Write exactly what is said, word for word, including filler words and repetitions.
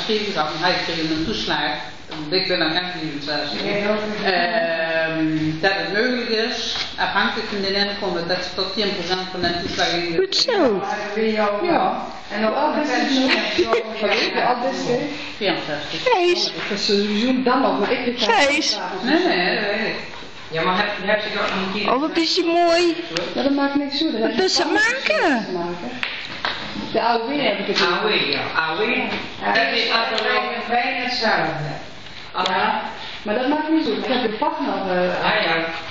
geschreven gehad, maar hij kreeg een toeslag. Ik ben aan het niet uh, dat het mogelijk is, afhankelijk van de inkomen, dat ze tot tien procent van de toeslag in. Goed zo. Ja. En op al beste vierenzestig. Kees. Dat is sowieso dan nog, maar ik weet het Kees. Nee, nee, dat weet ik. Ja, maar heb, heb je ook nog een keer... Oh, wat is die mooi. Ja, dat maakt niks uit. Wat is het maken? De A O W heb ik het A O W, ja. A O W. Dat is altijd bijna hetzelfde. Ja, maar dat maakt niet zo. Ik heb de pak nog. Uh, Ah ja.